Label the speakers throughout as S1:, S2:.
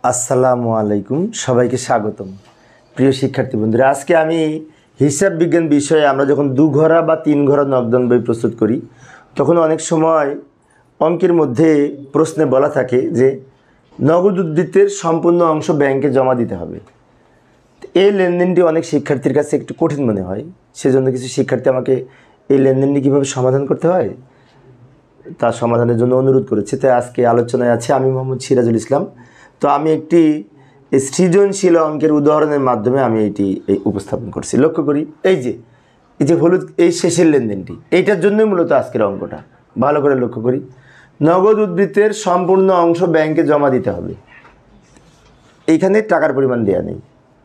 S1: আসসালামু আলাইকুম, সবাইকে স্বাগতম। প্রিয় শিক্ষার্থী বন্ধুরা, আজকে আমি হিসাব বিজ্ঞান বিষয়ে আমরা যখন 2 ঘরা বা 3 ঘরা নকদান বই প্রস্তুত করি তখন অনেক সময় অঙ্কের মধ্যে প্রশ্নে বলা থাকে যে নগদ উদ্ধৃতের সম্পূর্ণ অংশ ব্যাংকে জমা দিতে হবে। এই লেনদেনটি অনেক শিক্ষার্থীর কাছে একটু কঠিন মনে হয়, সেজন্য কিছু শিক্ষার্থী আমাকে এই লেনদেনটি কীভাবে সমাধান করতে হয় তার সমাধানের জন্য অনুরোধ করেছে। তাই আজকে আলোচনায় আছে আমি মোহাম্মদ সিরাজুল ইসলাম। তো আমি একটি সৃজনশীল অঙ্কের উদাহরণের মাধ্যমে আমি এটি উপস্থাপন করছি। লক্ষ্য করি এই যে হলুদ এই শেষের লেনদেনটি, এইটার জন্যই মূলত আজকের অঙ্কটা। ভালো করে লক্ষ্য করি, নগদ উদ্ধৃতের সম্পূর্ণ অংশ ব্যাংকে জমা দিতে হবে। এইখানে টাকার পরিমাণ দেওয়া নেই।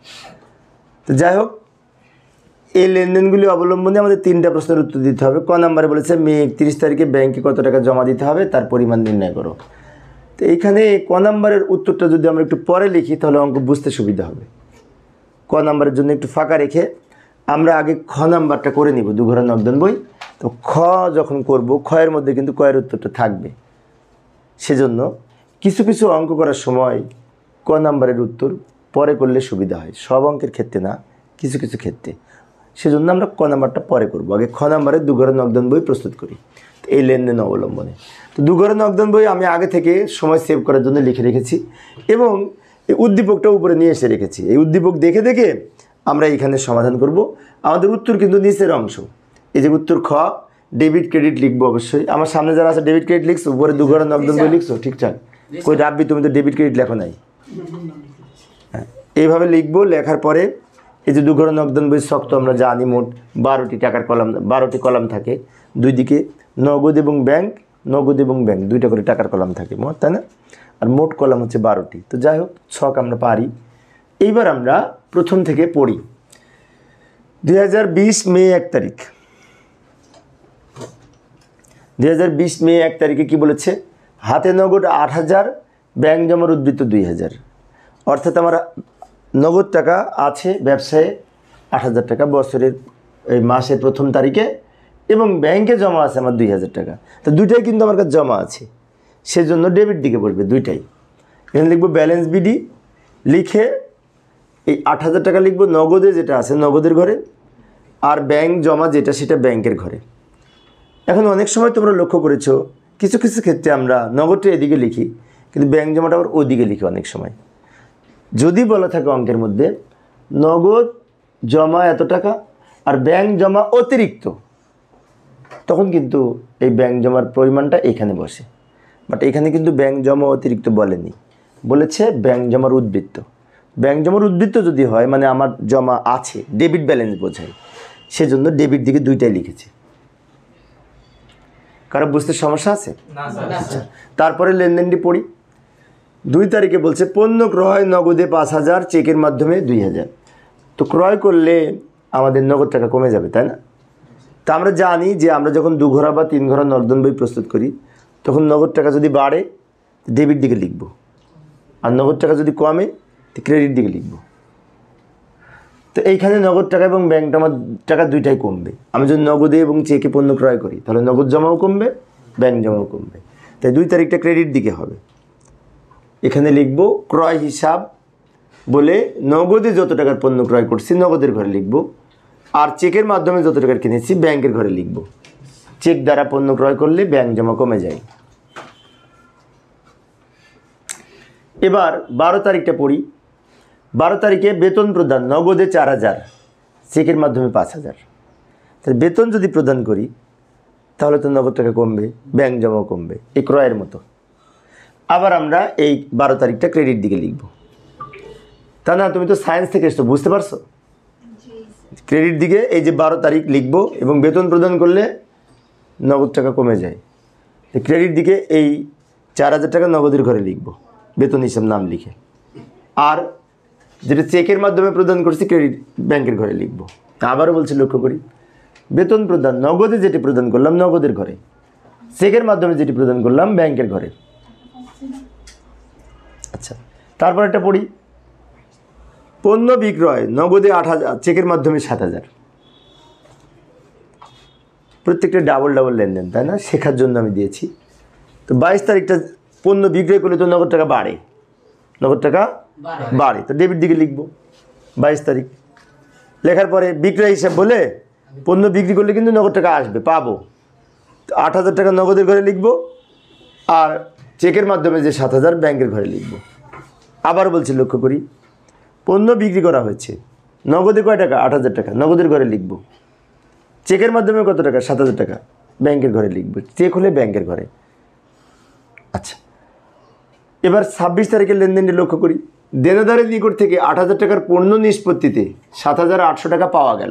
S1: তো যাই হোক, এই লেনদেনগুলি অবলম্বনে আমাদের 3টা প্রশ্নের উত্তর দিতে হবে। ক নাম্বারে বলেছে মে 31 তারিখে ব্যাংকে কত টাকা জমা দিতে হবে তার পরিমাণ নির্ণয় করো। তো এইখানে ক নাম্বারের উত্তরটা যদি আমরা একটু পরে লিখি তাহলে অঙ্ক বুঝতে সুবিধা হবে। ক নাম্বারের জন্য একটু ফাঁকা রেখে আমরা আগে খ নাম্বারটা করে নিব, 2 ঘরা নকদান বই। তো খ যখন করব, খয়ের মধ্যে কিন্তু কয়ের উত্তরটা থাকবে। সেজন্য কিছু কিছু অঙ্ক করার সময় ক নাম্বারের উত্তর পরে করলে সুবিধা হয়, সব অঙ্কের ক্ষেত্রে না, কিছু কিছু ক্ষেত্রে। সেজন্য আমরা ক নাম্বারটা পরে করব, আগে খ নাম্বারে 2 ঘরা নকদান বই প্রস্তুত করি এই লেনদেন অবলম্বনে। তো 2 ঘরা নকদান বই আমি আগে থেকে সময় সেভ করার জন্য লিখে রেখেছি এবং এই উদ্দীপকটা উপরে নিয়ে এসে রেখেছি। এই উদ্দীপক দেখে দেখে আমরা এখানে সমাধান করব। আমাদের উত্তর কিন্তু নিচের অংশ, এই যে উত্তর খ, ডেবিট ক্রেডিট লিখবো অবশ্যই। আমার সামনে যারা আছে ডেবিট ক্রেডিট লিখছো, উপরে 2 ঘরা নকদান বই লিখছো ঠিকঠাক? কই রাব্বি, তুমি তো ডেবিট ক্রেডিট লেখো নাই। হ্যাঁ, এইভাবে লিখবো। লেখার পরে এই যে 2 ঘরা নকদান বই শক্ত আমরা জানি মোট 12টি টাকার কলাম, 12টি কলাম থাকে। দুই দিকে নগদ এবং ব্যাংক, নগদ এবং ব্যাংক 2টা করে টাকার কলাম থাকে মোট, তাই না? আর মোট কলাম হচ্ছে 12টি। তো যাই হোক, ছক আমরা পারি। এইবার আমরা প্রথম থেকে পড়ি। 2020 মে 1 তারিখ, 2020 মে 1 তারিখে কি বলেছে? হাতে নগদ 8,000, ব্যাংক জমার উদ্ধৃত 2,000। অর্থাৎ আমার নগদ টাকা আছে ব্যবসায়ে 8,000 টাকা বছরের এই মাসের প্রথম তারিখে, এবং ব্যাংকে জমা আছে আমার 2,000 টাকা। তো দুইটাই কিন্তু আমার কাছে জমা আছে, সেজন্য ডেবিট দিকে পড়বে দুইটাই। এখানে লিখবো ব্যালেন্স বিডি, লিখে এই 8,000 টাকা লিখবো নগদে যেটা আছে নগদের ঘরে, আর ব্যাংক জমা যেটা সেটা ব্যাংকের ঘরে। এখন অনেক সময় তোমরা লক্ষ্য করেছো কিছু কিছু ক্ষেত্রে আমরা নগদটা এদিকে লিখি কিন্তু ব্যাংক জমাটা আবার ওদিকে লিখি অনেক সময়। যদি বলা থাকে অঙ্কের মধ্যে নগদ জমা এত টাকা আর ব্যাংক জমা অতিরিক্ত, তখন কিন্তু এই ব্যাংক জমার পরিমাণটা এখানে বসে। বাট এখানে কিন্তু ব্যাংক জমা অতিরিক্ত বলেনি, বলেছে ব্যাংক জমার উদ্বৃত্ত। ব্যাংক জমার উদ্বৃত্ত যদি হয় মানে আমার জমা আছে, ডেবিট ব্যালেন্স বোঝায়, সেজন্য ডেবিট দিকে দুইটাই লিখেছি। কারো বুঝতে সমস্যা আছে? আচ্ছা, তারপরে লেনদেনটি পড়ি। 2 তারিখে বলছে পণ্য ক্রয় নগদে 5,000, চেকের মাধ্যমে 2,000। তো ক্রয় করলে আমাদের নগদ টাকা কমে যাবে, তাই না? তা আমরা জানি যে আমরা যখন 2 ঘরা বা 3 ঘরা নকদান বই প্রস্তুত করি তখন নগদ টাকা যদি বাড়ে ডেবিট দিকে লিখব, আর নগদ টাকা যদি কমে তো ক্রেডিট দিকে লিখব। তো এইখানে নগদ টাকা এবং ব্যাংক জমা টাকা দুইটাই কমবে। আমি যদি নগদে এবং চেকে পণ্য ক্রয় করি তাহলে নগদ জমাও কমবে, ব্যাংক জমাও কমবে। তাই 2 তারিখটা ক্রেডিট দিকে হবে। এখানে লিখব ক্রয় হিসাব বলে নগদে যত টাকার পণ্য ক্রয় করছি নগদের ঘরে লিখব, আর চেকের মাধ্যমে যত টাকার কিনেছি ব্যাংকের ঘরে লিখব। চেক দ্বারা পণ্য ক্রয় করলে ব্যাংক জমা কমে যায়। এবার 12 তারিখটা পড়ি। 12 তারিখে বেতন প্রদান নগদে 4,000, চেকের মাধ্যমে 5,000। তাহলে বেতন যদি প্রদান করি তাহলে তো নগদ টাকা কমবে, ব্যাংক জমাও কমবে, এই ক্রয়ের মতো। আবার আমরা এই 12 তারিখটা ক্রেডিট দিকে লিখব। তা না, তুমি তো সায়েন্স থেকে এসছো, বুঝতে পারছো? ক্রেডিট দিকে এই যে 12 তারিখ লিখব এবং বেতন প্রদান করলে নগদ টাকা কমে যায়। ক্রেডিট দিকে এই 4,000 টাকা নগদের ঘরে লিখব বেতন হিসাব নাম লিখে, আর যেটা চেকের মাধ্যমে প্রদান করছি ক্রেডিট ব্যাংকের ঘরে লিখব। তা আবারও বলছি, লক্ষ্য করি, বেতন প্রদান নগদে যেটি প্রদান করলাম নগদের ঘরে, চেকের মাধ্যমে যেটি প্রদান করলাম ব্যাংকের ঘরে। আচ্ছা, তারপর একটা পড়ি। পণ্য বিক্রয় নগদে 8,000, চেকের মাধ্যমে 7,000। প্রত্যেকটা ডাবল ডাবল লেনদেন, তাই না? শেখার জন্য আমি দিয়েছি। তো 22 তারিখটা পণ্য বিক্রয় করলে তো নগদ টাকা বাড়ে, নগদ টাকা বাড়ে, তো ডেবিট দিকে লিখবো 22 তারিখ। লেখার পরে বিক্রয় হিসাব বলে পণ্য বিক্রি করলে কিন্তু নগদ টাকা আসবে, পাবো। 8,000 টাকা নগদের ঘরে লিখবো, আর চেকের মাধ্যমে যে 7,000 ব্যাংকের ঘরে লিখবো। আবার বলছি, লক্ষ্য করি, পণ্য বিক্রি করা হয়েছে, নগদে কয় টাকা? 8,000 টাকা, নগদের ঘরে লিখবো। চেকের মাধ্যমে কত টাকা? 7,000 টাকা, ব্যাংকের ঘরে লিখবো। চেক হলে ব্যাংকের ঘরে। আচ্ছা, এবার 26 তারিখের লেনদেনটি লক্ষ্য করি। দেনাদারের নিকট থেকে 8,000 টাকার পণ্য নিষ্পত্তিতে 7,800 টাকা পাওয়া গেল।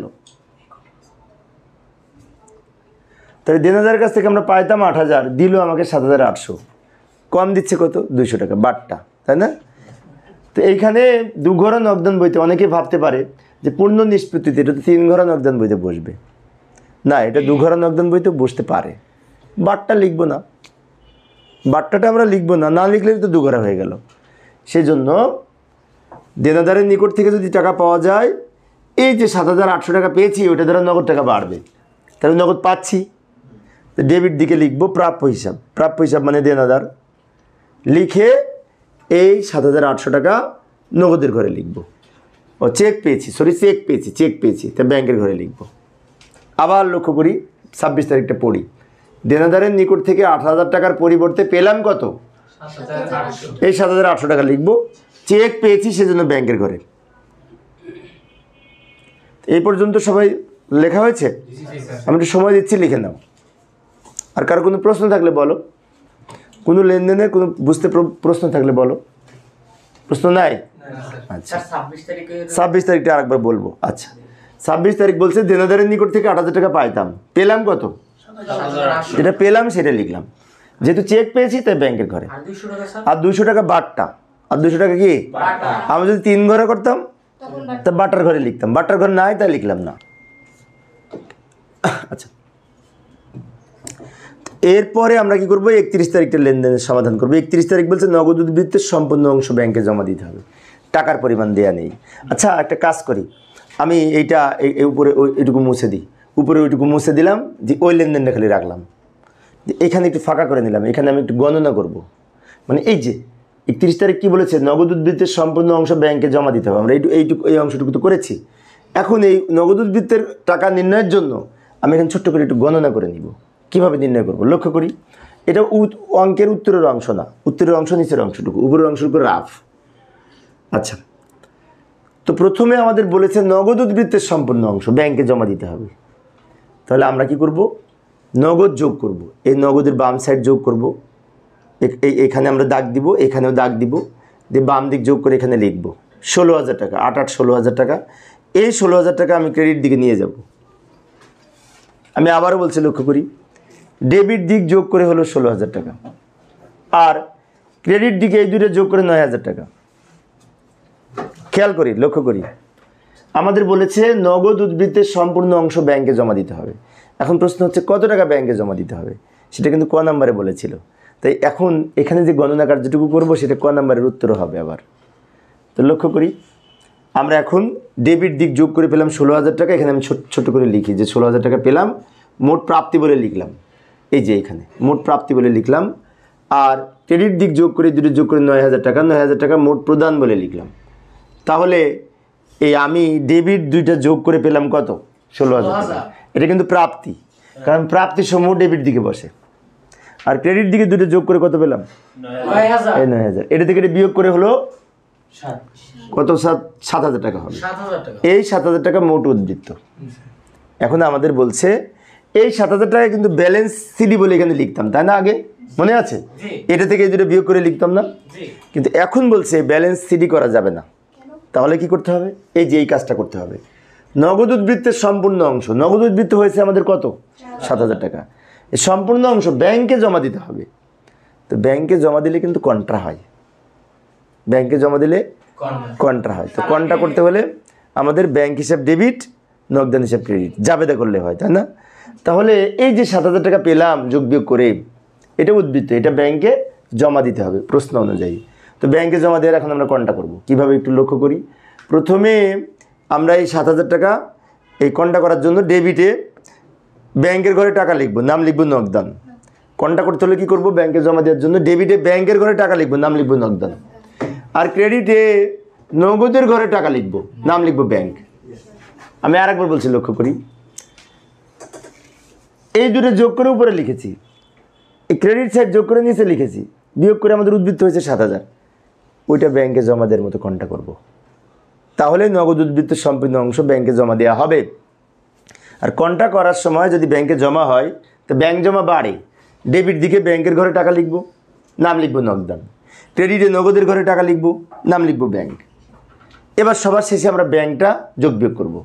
S1: তাহলে দেনাদারের কাছ থেকে আমরা পাইতাম 8,000, দিল আমাকে 7,800, কম দিচ্ছে কত? 200 টাকা, বাট্টা, তাই না? তো এইখানে 2 ঘরা নগদান বইতে অনেকে ভাবতে পারে যে পূর্ণ নিষ্পত্তিতে এটা তো 3 ঘরা নগদান বইতে বসবে। না, এটা 2 ঘরা নগদান বইতে বসতে পারে। বাট্টা লিখবো না, বাট্টাটা আমরা লিখবো না, না লিখলে তো 2 ঘরা হয়ে গেল। সেজন্য দেনাদারের নিকট থেকে যদি টাকা পাওয়া যায়, এই যে 7,800 টাকা পেয়েছি ওইটা দ্বারা নগদ টাকা বাড়বে, তাহলে নগদ পাচ্ছি, তো ডেবিট দিকে লিখবো প্রাপ্য হিসাব। প্রাপ্য হিসাব মানে দেনাদার, লিখে এই 7,800 টাকা নগদের ঘরে লিখবো। ও চেক পেয়েছি, চেক পেয়েছি, তা ব্যাংকের ঘরে লিখবো। আবার লক্ষ্য করি, 26 তারিখটা পড়ি। দেনাদারের নিকট থেকে 8,000 টাকার পরিবর্তে পেলাম কত? এই 7,800 টাকা লিখবো। চেক পেয়েছি সেজন্য ব্যাংকের ঘরে। এই পর্যন্ত সবাই লেখা হয়েছে? আমি একটু সময় দিচ্ছি, লিখে নাও। আর কারো কোনো প্রশ্ন থাকলে বলো, কোনো লেনদেনের কোনো বুঝতে প্রশ্ন থাকলে বলো। প্রশ্ন নাই? আচ্ছা, 26 তারিখটা আরেকবার বলবো। আচ্ছা, 26 তারিখ বলছে দেনাদারের নিকট থেকে 8,000 টাকা পাইতাম, পেলাম কত? যেটা পেলাম সেটা লিখলাম। যেহেতু চেক পেয়েছি তাই ব্যাংকের ঘরে। আর 200 টাকা বাট্টা, আর 200 টাকা কি? আমি যদি 3 ঘরে করতাম তা বাটার ঘরে লিখতাম, বাটার ঘরে নাই তাই লিখলাম না। আচ্ছা, এরপরে আমরা কি করবো? 31 তারিখটা লেনদেনের সমাধান করবো। 31 তারিখ বলছে নগদ উদ্বৃত্তের সম্পূর্ণ অংশ ব্যাংকে জমা দিতে হবে, টাকার পরিমাণ দেয়া নেই। আচ্ছা, একটা কাজ করি, আমি এইটা উপরে এইটুকু মুছে দিই, উপরে ওইটুকু মুছে দিলাম, যে ওই লেনদেনটা খালি রাখলাম, যে এখানে একটু ফাঁকা করে নিলাম, এখানে আমি একটু গণনা করব। মানে এই যে 31 তারিখ কী বলেছে? নগদ উদ্বৃত্তের সম্পূর্ণ অংশ ব্যাংকে জমা দিতে হবে। আমরা এই অংশটুকু তো করেছি। এখন এই নগদ উদ্বৃত্তের টাকা নির্ণয়ের জন্য আমি এখানে ছোট্ট করে একটু গণনা করে নিব। কীভাবে নির্ণয় করব? লক্ষ্য করি, এটা অঙ্কের উত্তরের অংশ না, উত্তরের অংশ নিচের অংশটুকু, উপরের অংশটুকু রাফ। আচ্ছা, তো প্রথমে আমাদের বলেছে নগদ উদ্বৃত্তের সম্পূর্ণ অংশ ব্যাংকে জমা দিতে হবে। তাহলে আমরা কি করব? নগদ যোগ করব, এই নগদের বাম সাইড যোগ করব, এখানে আমরা দাগ দিব, এখানেও দাগ দিব, দিয়ে বাম দিক যোগ করে এখানে লিখব 16,000 টাকা, 16,000 টাকা। এই 16,000 টাকা আমি ক্রেডিট দিকে নিয়ে যাব। আমি আবারও বলছি, লক্ষ্য করি, ডেবিট দিক যোগ করে হলো 16,000 টাকা, আর ক্রেডিট দিকে এই দুটো যোগ করে 9,000 টাকা। খেয়াল করি, লক্ষ্য করি, আমাদের বলেছে নগদ উদ্বৃত্তের সম্পূর্ণ অংশ ব্যাংকে জমা দিতে হবে। এখন প্রশ্ন হচ্ছে কত টাকা ব্যাংকে জমা দিতে হবে, সেটা কিন্তু ক নাম্বারে বলেছিল। তাই এখন এখানে যে গণনা কার্যটুকু করবো সেটা ক নাম্বারের উত্তরও হবে আবার। তো লক্ষ্য করি, আমরা এখন ডেবিট দিক যোগ করে পেলাম 16,000 টাকা। এখানে আমি ছোট করে লিখি যে 16,000 টাকা পেলাম, মোট প্রাপ্তি বলে লিখলাম, এই যে এখানে মোট প্রাপ্তি বলে লিখলাম। আর ক্রেডিট দিক যোগ করে দুটো যোগ করে 9,000 টাকা, 9,000 টাকা মোট প্রদান বলে লিখলাম। তাহলে এই আমি ডেবিট দুইটা যোগ করে পেলাম কত? 16,000 টাকা। এটা কিন্তু প্রাপ্তি, কারণ প্রাপ্তির সমূহ ডেবিট দিকে বসে। আর ক্রেডিট দিকে দুটো যোগ করে কত পেলাম? 9,000। এটা থেকে এটা বিয়োগ করে হলো কত? 7,000 টাকা হবে। এই 7,000 টাকা মোট উদ্বৃত্ত। এখন আমাদের বলছে এই 7,000 টাকা কিন্তু ব্যালেন্স সিডি বলে এখানে লিখতাম, তাই না? আগে মনে আছে? এটা থেকে এই দুটো বিয়োগ করে লিখতাম না? কিন্তু এখন বলছে ব্যালেন্স সিডি করা যাবে না। তাহলে কি করতে হবে? এই যে এই কাজটা করতে হবে। নগদ উদ্বৃত্তের সম্পূর্ণ অংশ, নগদ উদ্বৃত্ত হয়েছে আমাদের কত? 7,000 টাকা। এই সম্পূর্ণ অংশ ব্যাংকে জমা দিতে হবে। তো ব্যাংকে জমা দিলে কিন্তু কন্ট্রা হয়, ব্যাংকে জমা দিলে কন্ট্রা হয়। তো কন্ট্রা করতে হলে আমাদের ব্যাংক হিসাব ডেবিট, নগদান হিসাব ক্রেডিট, জাবেদা করলে হয়, তাই না? তাহলে এই যে 7,000 টাকা পেলাম যোগ বিয়োগ করে, এটা উদ্বৃত্ত, এটা ব্যাংকে জমা দিতে হবে প্রশ্ন অনুযায়ী। তো ব্যাংকে জমা দেওয়ার এখন আমরা কন্ট্রা করব কীভাবে একটু লক্ষ্য করি। প্রথমে আমরা এই 7,000 টাকা এই কন্ট্রা করার জন্য ডেবিটে ব্যাংকের ঘরে টাকা লিখবো, নাম লিখবো নগদান। কন্ট্রা করতে হলে কী করবো? ব্যাংকে জমা দেওয়ার জন্য ডেবিটে ব্যাংকের ঘরে টাকা লিখবো, নাম লিখবো নগদান। আর ক্রেডিটে নগদের ঘরে টাকা লিখবো, নাম লিখবো ব্যাংক। আমি আরেকবার বলছি, লক্ষ্য করি, এই দুটো যোগ করে উপরে লিখেছি, এই ক্রেডিট সাইড যোগ করে নিচে লিখেছি, বিয়োগ করে আমাদের উদ্বৃত্ত হয়েছে 7,000, ওইটা ব্যাংকে জমা দেওয়ার মতো কোনটা করব? তাহলে নগদ উদ্বৃত্তের সম্পূর্ণ অংশ ব্যাংকে জমা দেওয়া হবে। আর কোনটা করার সময় যদি ব্যাংকে জমা হয় তো ব্যাংক জমা বাড়ে, ডেবিট দিকে ব্যাংকের ঘরে টাকা লিখব, নাম লিখব নগদান, ক্রেডিটে নগদের ঘরে টাকা লিখব, নাম লিখব ব্যাংক। এবার সবার শেষে আমরা ব্যাংকটা যোগ বিয়োগ করব।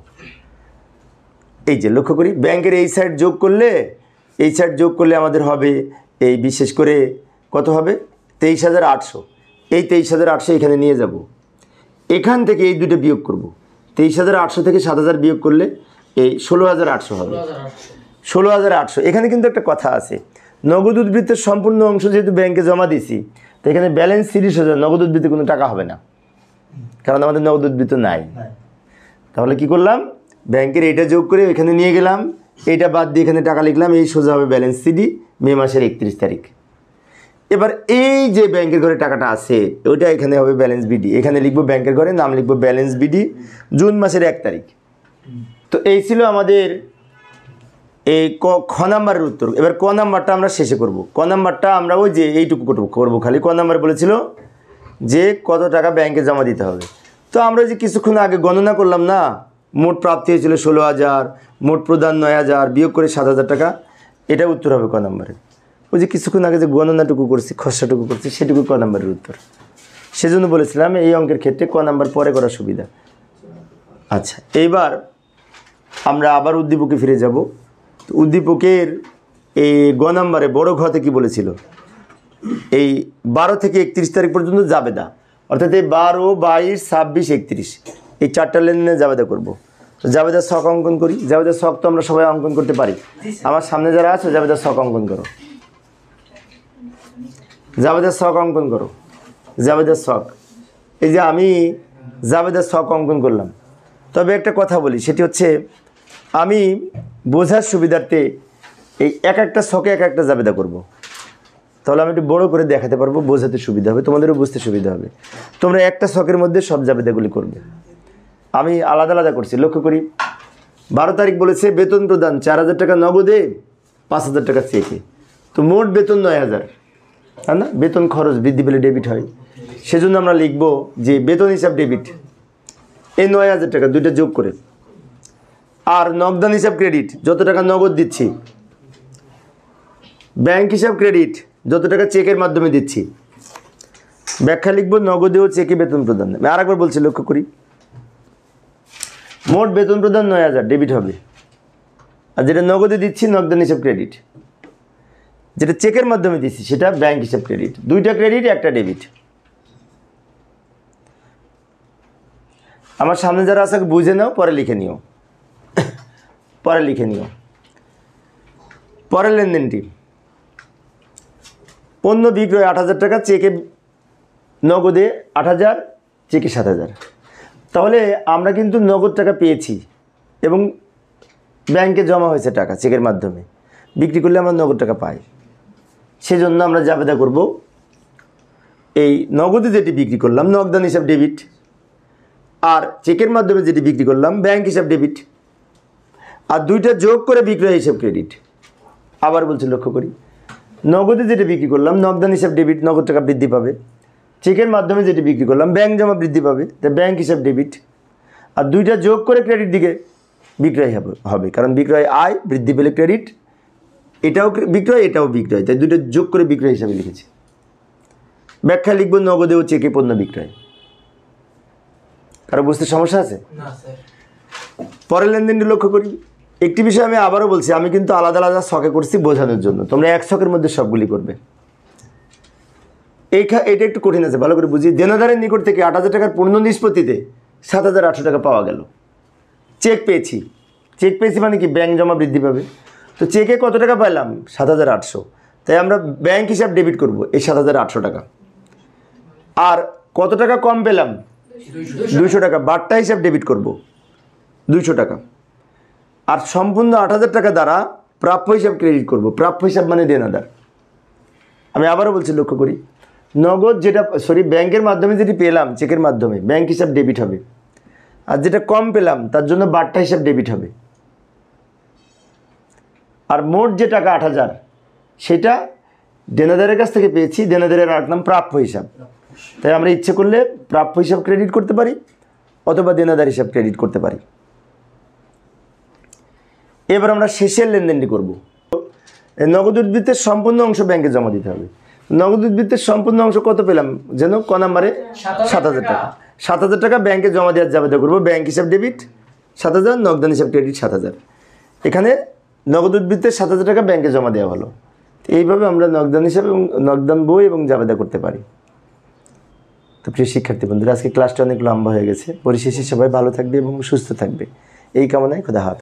S1: এই যে লক্ষ্য করি, ব্যাংকের এই সাইড যোগ করলে এই সাইড যোগ করলে আমাদের হবে এই, বিশেষ করে কত হবে, 23,800। এই 23,800 এখানে নিয়ে যাব, এখান থেকে এই দুটো বিয়োগ করব। 23,800 থেকে 7,000 বিয়োগ করলে এই 16,800 হবে। 16,800। এখানে কিন্তু একটা কথা আছে, নগদ উদ্বৃত্তের সম্পূর্ণ অংশ যেহেতু ব্যাংকে জমা দিছি, তো এখানে ব্যালেন্স 30,000, নগদ উদ্বৃত্তে কোনো টাকা হবে না, কারণ আমাদের নগদ উদ্বৃত্ত নাই। তাহলে কি করলাম, ব্যাংকের এইটা যোগ করে এখানে নিয়ে গেলাম, এইটা বাদ দিয়ে এখানে টাকা লিখলাম, এই সোজা হবে ব্যালেন্স সিডি, মে মাসের 31 তারিখ। এবার এই যে ব্যাংকের ঘরে টাকাটা আছে ওইটা এখানে হবে ব্যালেন্স বিডি, এখানে লিখবো ব্যাংকের ঘরে, নাম লিখবো ব্যালেন্স বিডি, জুন মাসের 1 তারিখ। তো এই ছিল আমাদের এই খ নাম্বারের উত্তর। এবার ক নাম্বারটা আমরা শেষে করব। ক নাম্বারটা আমরা ওই যে এইটুকু করবো খালি। ক নাম্বার বলেছিল যে কত টাকা ব্যাংকে জমা দিতে হবে। তো আমরা যে কিছুক্ষণ আগে গণনা করলাম না, মোট প্রাপ্তি হয়েছিল 16,000, মোট প্রদান 9,000, বিয়োগ করে 7,000 টাকা, এটা উত্তর হবে ক নাম্বারের। ওই যে কিছুক্ষণ আগে যে গণনাটুকু করছি, খসড়াটুকু করছি, সেটুকু ক নাম্বারের উত্তর। সেজন্য বলেছিলাম এই অঙ্কের ক্ষেত্রে ক নাম্বার পরে করার সুবিধা। আচ্ছা, এইবার আমরা আবার উদ্দীপকে ফিরে যাব। তো উদ্দীপকের এই গ নাম্বারে বড় ঘতে কি বলেছিল, এই 12 থেকে 31 তারিখ পর্যন্ত জাবেদা, অর্থাৎ এই 12, 22, 26, 31 এই 4টা লেনদেনে জাবেদা করব। তো জাবেদার ছক অঙ্কন করি। জাবেদার ছক তো আমরা সবাই অঙ্কন করতে পারি। আমার সামনে যারা আছে জাবেদার ছক অঙ্কন করো, জাবেদার ছক অঙ্কন করো, জাবেদার ছক। এই যে আমি জাবেদার ছক অঙ্কন করলাম। তবে একটা কথা বলি, সেটি হচ্ছে আমি বোঝার সুবিধার্থে এই এক একটা ছকে এক একটা জাবেদা করব। তাহলে আমি একটু বড় করে দেখাতে পারবো, বোঝাতে সুবিধা হবে, তোমাদেরও বুঝতে সুবিধা হবে। তোমরা একটা ছকের মধ্যে সব জাবেদাগুলি করবে। আমি আলাদা আলাদা করছি। লক্ষ্য করি, 12 তারিখ বলেছে বেতন প্রদান 4,000 টাকা নগদে, 5,000 টাকা চেকে। তো মোট বেতন 9,000, তাই না? বেতন খরচ বৃদ্ধি পেলে ডেবিট হয়, সেজন্য আমরা লিখব যে বেতন হিসাব ডেবিট, এই 9,000 টাকা দুইটা যোগ করে, আর নগদান হিসাব ক্রেডিট, যত টাকা নগদ দিচ্ছি, ব্যাংক হিসাব ক্রেডিট, যত টাকা চেকের মাধ্যমে দিচ্ছি। ব্যাখ্যা লিখব নগদে ও চেকে বেতন প্রদান। আমি আরেকবার বলছি, লক্ষ্য করি, মোট বেতন প্রদান 9,000 ডেবিট হবে, আর যেটা নগদে দিচ্ছি নগদান হিসাব ক্রেডিট, যেটা চেকের মাধ্যমে দিচ্ছি সেটা ব্যাংক হিসাব ক্রেডিট। দুইটা ক্রেডিট, একটা ডেবিট। আমার সামনে যারা আছে বুঝে নাও, পরে লিখে নিও, পরে লিখে নিও। পরের লেনদেনটি, পণ্য বিক্রয় 8,000 টাকা, চেকে নগদে 8,000, চেকে 7,000। তাহলে আমরা কিন্তু নগদ টাকা পেয়েছি এবং ব্যাংকে জমা হয়েছে টাকা চেকের মাধ্যমে, বিক্রি করলে আমরা নগদ টাকা পাই। সেজন্য আমরা জাবেদা করব এই নগদে যেটি বিক্রি করলাম নগদান হিসাব ডেবিট, আর চেকের মাধ্যমে যেটি বিক্রি করলাম ব্যাংক হিসাব ডেবিট, আর দুইটা যোগ করে বিক্রয় হিসাব ক্রেডিট। আবার বলছি, লক্ষ্য করি, নগদে যেটা বিক্রি করলাম নগদান হিসাব ডেবিট, নগদ টাকা বৃদ্ধি পাবে। চেকের মাধ্যমে যেটি বিক্রি করলাম ব্যাংক জমা বৃদ্ধি পাবে, তাই ব্যাংক হিসাব ডেবিট। আর দুইটা যোগ করে ক্রেডিট দিকে বিক্রয় হবে, কারণ বিক্রয় আয়, বৃদ্ধি পেলে ক্রেডিট, এটাও বিক্রয় এটাও বিক্রয়, তাই দুইটা যোগ করে বিক্রয় হিসাবে লিখেছি। ব্যাখ্যা লিখব নগদে ও চেকে পণ্য বিক্রয়। কারো বুঝতে সমস্যা আছে? পরের লেনদেনটি লক্ষ্য করি। একটি বিষয় আমি আবারও বলছি, আমি কিন্তু আলাদা আলাদা ছকে করছি বোঝানোর জন্য, তোমরা এক ছকের মধ্যে সবগুলি করবে। এটা একটু কঠিন আছে, ভালো করে বুঝি। দেনাদারের নিকট থেকে 8,000 টাকার পূর্ণ নিষ্পত্তিতে 7,800 টাকা পাওয়া গেল। চেক পেয়েছি, চেক পেয়েছি মানে কি ব্যাংক জমা বৃদ্ধি পাবে। তো চেকে কত টাকা পাইলাম? 7,800, তাই আমরা ব্যাংক হিসাব ডেবিট করব এই 7,800 টাকা। আর কত টাকা কম পেলাম? 200 টাকা, বাট্টা হিসাব ডেবিট করব 200 টাকা। আর সম্পূর্ণ 8,000 টাকা দ্বারা প্রাপ্য হিসাব ক্রেডিট করব। প্রাপ্য হিসাব মানে দেনাদার। আমি আবারও বলছি, লক্ষ্য করি, নগদ যেটা ব্যাংকের মাধ্যমে যেটি পেলাম চেকের মাধ্যমে ব্যাংক হিসাব ডেবিট হবে, আর যেটা কম পেলাম তার জন্য বাট্টা হিসাব ডেবিট হবে। আর মোট যে টাকা 8,000 সেটা দেনাদারের কাছ থেকে পেয়েছি, দেনাদারের আর নাম প্রাপ্য হিসাব। তাই আমরা ইচ্ছে করলে প্রাপ্য হিসাব ক্রেডিট করতে পারি অথবা দেনাদার হিসাব ক্রেডিট করতে পারি। এবার আমরা শেষের লেনদেনটি করব। নগদ উদ্বৃত্তের সম্পূর্ণ অংশ ব্যাংকে জমা দিতে হবে। নগদ উদ্বৃত্তের সম্পূর্ণ অংশ কত পেলাম যেন, ক নাম্বারে 7,000 টাকা। 7,000 টাকা ব্যাংকে জমা দেওয়ার জাবেদা করবো। ব্যাংক হিসাব ডেবিট 7,000, নগদান হিসাব ক্রেডিট 7,000। এখানে নগদ উদ্বৃত্তের 7,000 টাকা ব্যাংকে জমা দেওয়া হলো। এইভাবে আমরা নগদান হিসাব এবং নগদান বই এবং জাবেদা করতে পারি। তো প্রিয় শিক্ষার্থী বন্ধুরা, আজকে ক্লাসটা অনেক লম্বা হয়ে গেছে। পরিশেষে সবাই ভালো থাকবে এবং সুস্থ থাকবে এই কামনায় খোদা হাফেজ।